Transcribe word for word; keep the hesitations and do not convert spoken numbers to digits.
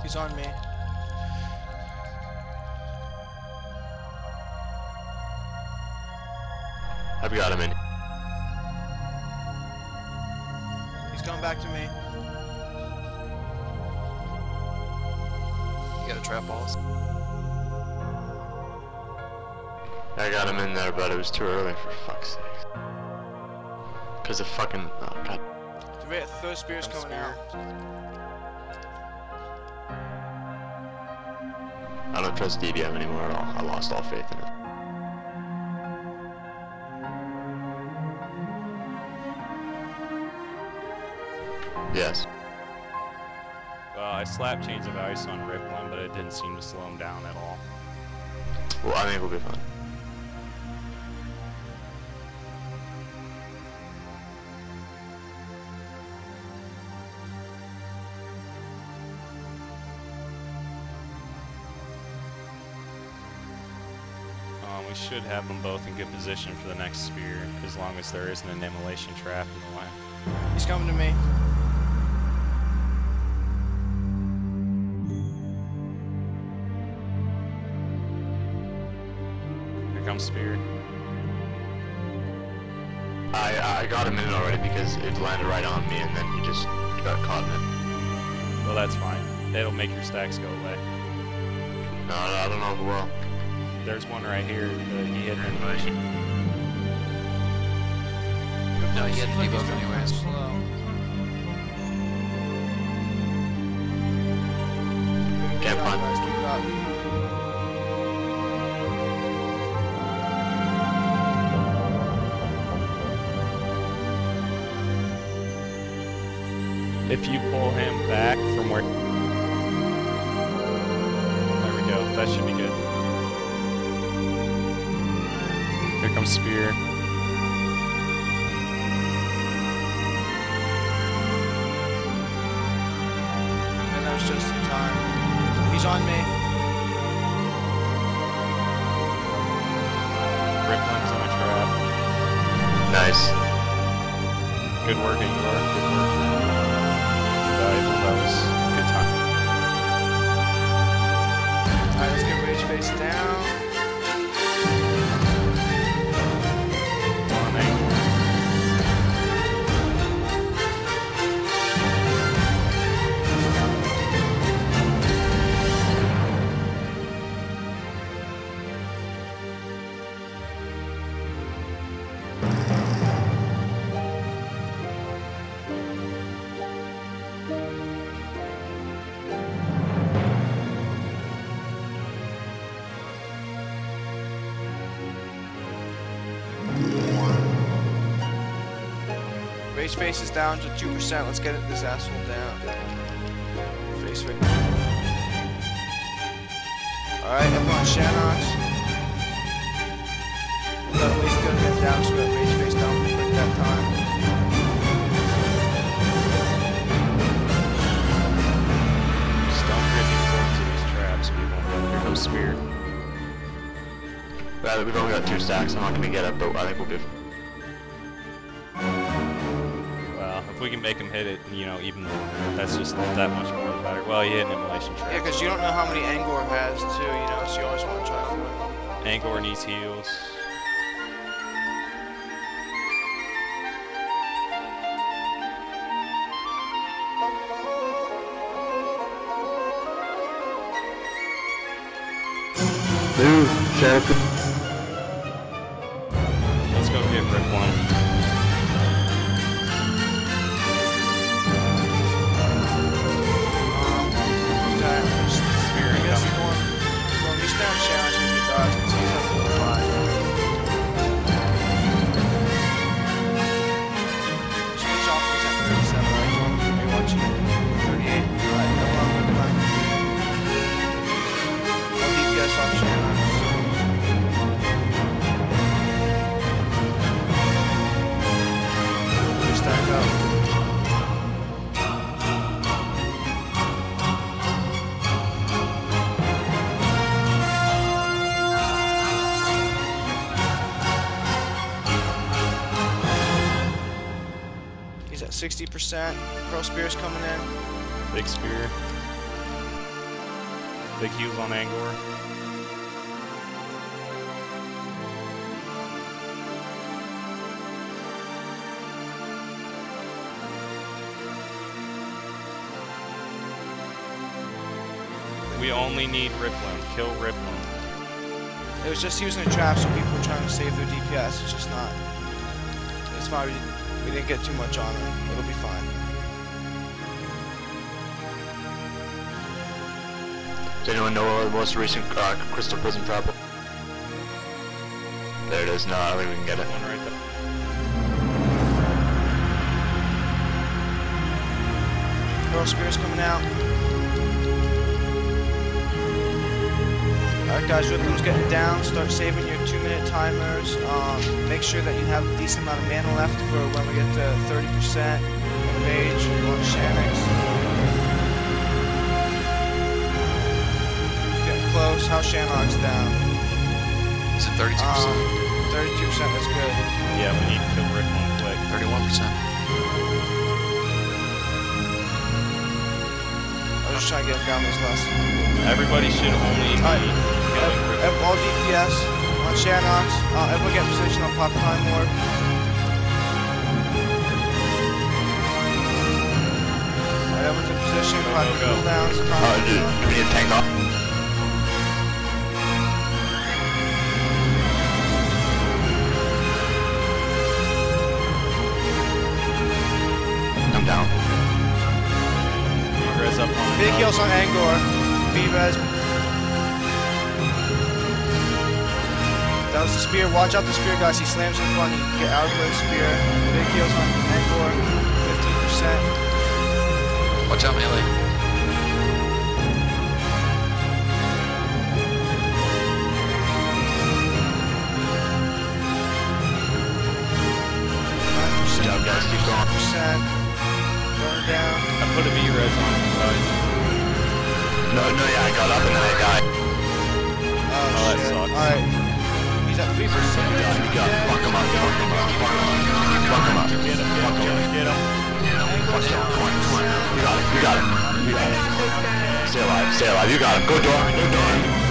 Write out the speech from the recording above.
He's on me. I've got him in. He's going back to me. You got a trap balls? I got him in there, but it was too early for fuck's sake. Cause of fucking, oh god. The third spear's coming spear. out. I don't trust D B M anymore at all. I lost all faith in it. Yes. Well, I slapped Chains of Ice on Ripplin, but it didn't seem to slow him down at all. Well, I think we'll be fine. Um, we should have them both in good position for the next spear, as long as there isn't an immolation trap in the way. He's coming to me. Here comes spear. I I got him in already because it landed right on me and then he just got caught in it. Well, that's fine. It'll make your stacks go away. No, no, I don't know if it will. There's one right here that he hit an immolation. No, you had to debuff anyways. Slow. Can't find. Guys, keep it up. If you pull him back from where... There we go. That should be good. Here comes spear. And that was just in time. He's on me. Ripplin's in a trap. Nice. Good work, Igor. Good work. Valuable. That was a good time. Alright, let's get Rage Face down. On angle. Rage Face is down to two percent. Let's get it, this asshole down. Face right. Alright, everyone, Shannox. We got at least gonna get down so we got Rage Face down pretty quick that time. Just don't create into these traps, people. Here comes spear. Well, we've only got two stacks. I'm not gonna get it, but I think we'll be. Well, if we can make him hit it, you know, even that's just that much more better. Well, he hit an immolation trap. Yeah, because you don't know how many Angor has too, you know, so you always want to try to avoid. Angor needs heals. Dude, Shannox. Let's go get Ripplin. He's at sixty percent. Pro Spear's coming in. Big spear. Big heels on Angor. We only need Riplin. Kill Riplin. It was just using a trap, so people were trying to save their D P S. It's just not. It's fine. We didn't, we didn't get too much on it. It'll be fine. Does anyone know the most recent uh, Crystal Prison trap? There it is. No, I don't think we can get it. One right there. Girl Spear's coming out. Alright guys, Riplin's getting down. Start saving your two minute timers. Um, make sure that you have a decent amount of mana left for when we get to thirty percent on Mage or Shannox. Getting close. How's Shannox down? Is it thirty-two percent? Um, thirty-two percent, that's good. Yeah, we need to kill Riplin quick. thirty-one percent. I was just trying to get him down this last. Everybody should only be Alright. killing Ev Riplin. all D P S on Shannox. Uh, everyone get in position on Pop Time Orb. Alright, everyone's in position. Go, Five go, go. cooldowns. Uh, do, do we need to tank off? I'm down. Res up on Big the heals on Angor. B-Res. That was the spear. Watch out the spear, guys. He slams in front. You can get out of the spear. Big heals on Angor. fifteen percent. Watch out, melee. Good job, guys. Keep going. Percent. Going down. I put a V-res on his side. No, no, yeah, I got up and then I died. Oh, Oh, that shit. sucks. Alright. He's at three percent. You got it, you got it. Fuck him up, fuck him up, fuck him up. Fuck him up. Get him, Fuck get him him, up. get him. Fuck him up. Come on, come on. You got it, you got it. You got it. Stay alive, stay alive. You got him. Go door, go door.